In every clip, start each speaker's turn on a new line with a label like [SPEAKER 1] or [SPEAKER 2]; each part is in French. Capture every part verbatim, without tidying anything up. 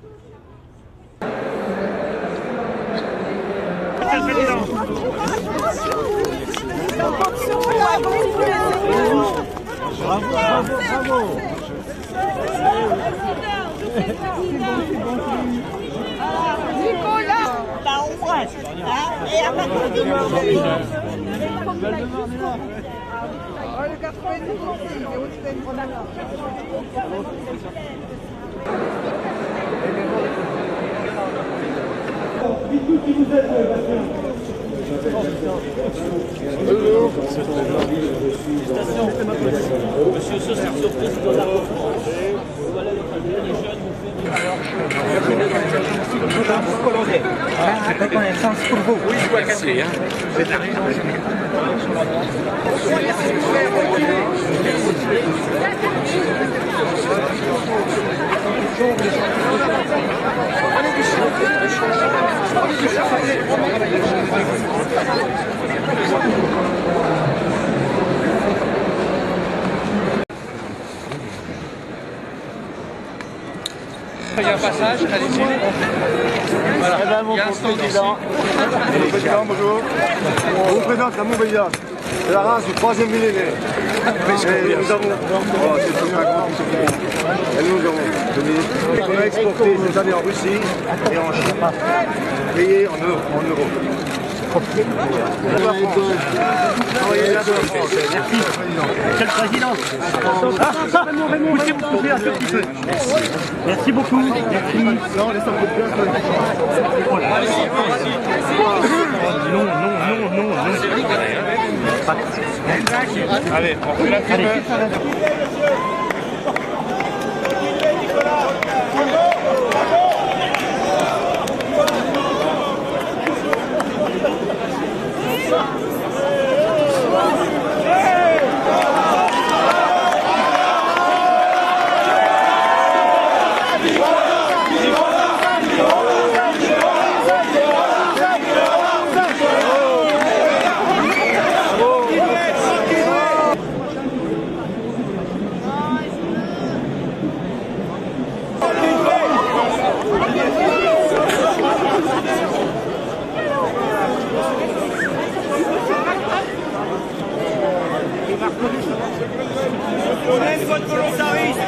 [SPEAKER 1] Bravo, bravo, bravo.
[SPEAKER 2] Nicolas, bah on reste, hein, et à partir du moment où le quatre-vingt-dix, c'est aussi une
[SPEAKER 3] Dites-nous qui vous êtes, Bastien. Bonjour.
[SPEAKER 4] Monsieur, ce sera surprise dans la France. Voilà le famille, les jeunes nous
[SPEAKER 1] C'est pas connaissance pour vous. Oui, je vois casser. C'est de la
[SPEAKER 5] Il y a un passage, allez-y. Voilà. Il y a un stand ici.
[SPEAKER 3] Mon président, bonjour. On vous présente la Montbéliard. C'est la race du troisième millénaire. Et nous avons... Oh, c'est un grand Et nous avons donné... On a exporté cette année en Russie et en Chine. Payé en euros. En euros.
[SPEAKER 1] Merci. Monsieur le Président. Ah, Raymond, Raymond, poussez-vous tomber un petit peu. Merci beaucoup. Merci. Non, laisse un peu de place. Non, non, non, non, non.
[SPEAKER 5] Allez, on fait la pub.
[SPEAKER 4] On aime votre volontarisme.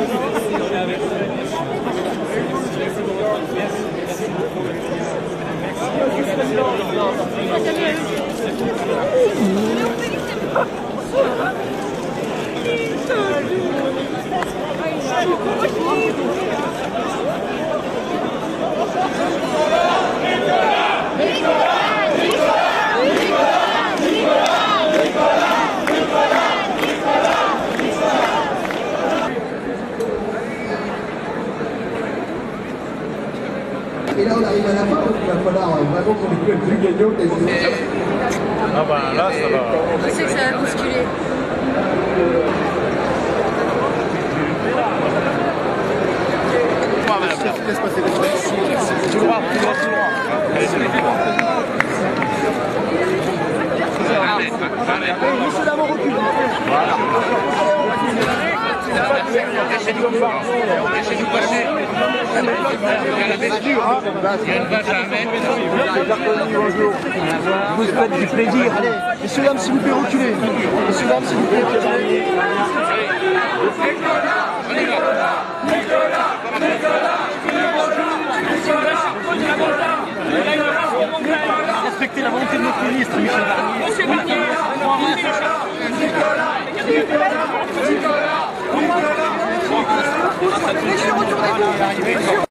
[SPEAKER 6] Et là on arrive à la fin, donc il va falloir vraiment qu'on ait plus gagnant.
[SPEAKER 5] Ah bah là ça va.
[SPEAKER 2] Je sais que ça va bousculer.
[SPEAKER 3] Laisse passer les choses.
[SPEAKER 5] Tout droit, tout droit, tout droit. Allez, c'est
[SPEAKER 3] Monsieur Lamont recule.
[SPEAKER 5] Voilà. Laissez-nous passer. Laissez-nous passer. Il y a la mesure, hein. Il y a une vache à un mètre.
[SPEAKER 3] Bonjour. Vous faites du plaisir. Allez, messieurs, dames, s'il vous plaît, reculez. Messieurs, dames, s'il vous plaît, reculez.
[SPEAKER 5] Nicolas, Nicolas, Nicolas,
[SPEAKER 1] Respectez la volonté de notre ministre, Michel Barnier.
[SPEAKER 5] Monsieur Barnier, Nicolas, Nicolas, Nicolas, Nicolas.